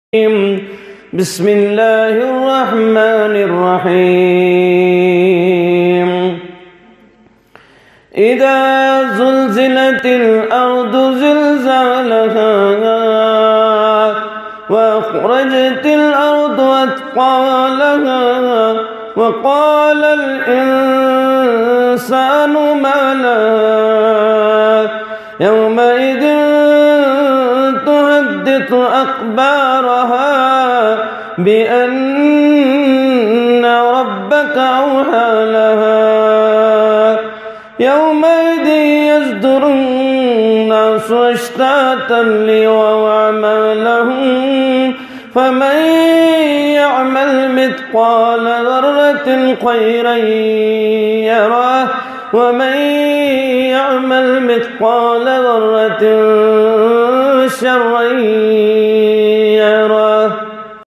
بسم الله الرحمن الرحيم إذا زلزلت الأرض زلزالها وأخرجت الأرض أثقالها وقال الإنسان ما لها يومئذ تحدث أخبارها بأن ربك أوحى لها يومئذ يصدر الناس أشتاتا ليروا أعمالهم فمن يعمل مثقال ذرة خيرا يره ومن يعمل مثقال ذرة شرا